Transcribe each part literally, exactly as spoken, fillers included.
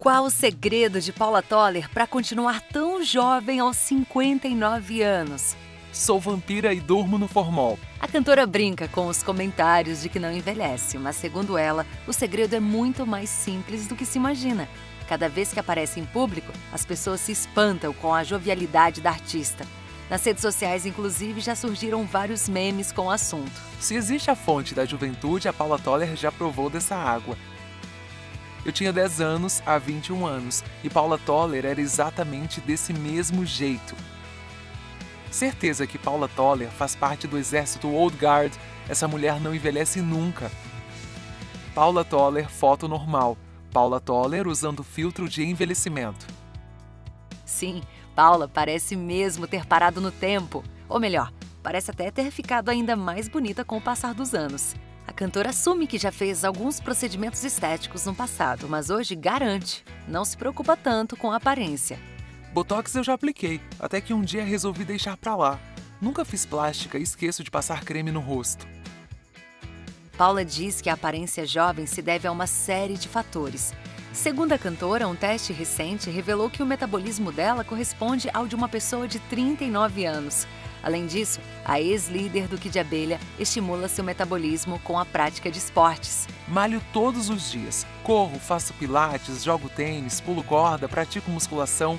Qual o segredo de Paula Toller para continuar tão jovem aos cinquenta e nove anos? Sou vampira e durmo no formol. A cantora brinca com os comentários de que não envelhece, mas segundo ela, o segredo é muito mais simples do que se imagina. Cada vez que aparece em público, as pessoas se espantam com a jovialidade da artista. Nas redes sociais, inclusive, já surgiram vários memes com o assunto. Se existe a fonte da juventude, a Paula Toller já provou dessa água. Eu tinha dez anos há vinte e um anos e Paula Toller era exatamente desse mesmo jeito. Certeza que Paula Toller faz parte do exército Old Guard, essa mulher não envelhece nunca. Paula Toller, foto normal. Paula Toller usando filtro de envelhecimento. Sim, Paula parece mesmo ter parado no tempo. Ou melhor, parece até ter ficado ainda mais bonita com o passar dos anos. A cantora assume que já fez alguns procedimentos estéticos no passado, mas hoje garante, não se preocupa tanto com a aparência. Botox eu já apliquei, até que um dia resolvi deixar pra lá. Nunca fiz plástica e esqueço de passar creme no rosto. Paula diz que a aparência jovem se deve a uma série de fatores. Segundo a cantora, um teste recente revelou que o metabolismo dela corresponde ao de uma pessoa de trinta e nove anos. Além disso, a ex-líder do Kid Abelha estimula seu metabolismo com a prática de esportes. Malho todos os dias. Corro, faço pilates, jogo tênis, pulo corda, pratico musculação.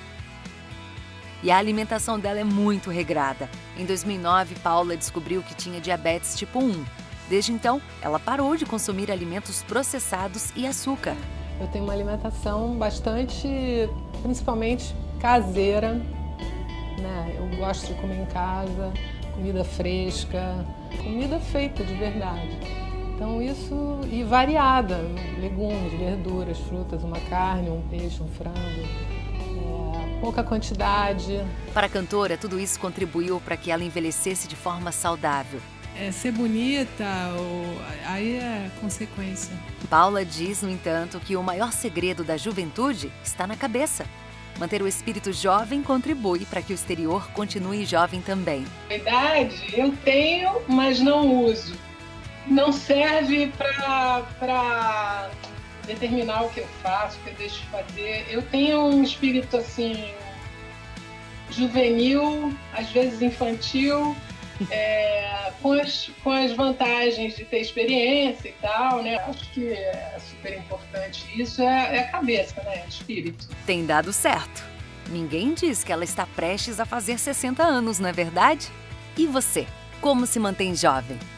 E a alimentação dela é muito regrada. Em dois mil e nove, Paula descobriu que tinha diabetes tipo um. Desde então, ela parou de consumir alimentos processados e açúcar. Eu tenho uma alimentação bastante, principalmente caseira, né? Eu gosto de comer em casa, comida fresca, comida feita de verdade. Então isso, e variada, legumes, verduras, frutas, uma carne, um peixe, um frango, é, pouca quantidade. Para a cantora, tudo isso contribuiu para que ela envelhecesse de forma saudável. É, ser bonita, ou... aí é consequência. Paula diz, no entanto, que o maior segredo da juventude está na cabeça. Manter o espírito jovem contribui para que o exterior continue jovem também. A idade eu tenho, mas não uso. Não serve para determinar o que eu faço, o que eu deixo de fazer. Eu tenho um espírito assim juvenil, às vezes infantil. É, com, as, com as vantagens de ter experiência e tal, né? Acho que é super importante isso, é, é a cabeça, né? Espírito. Tem dado certo. Ninguém diz que ela está prestes a fazer sessenta anos, não é verdade? E você, como se mantém jovem?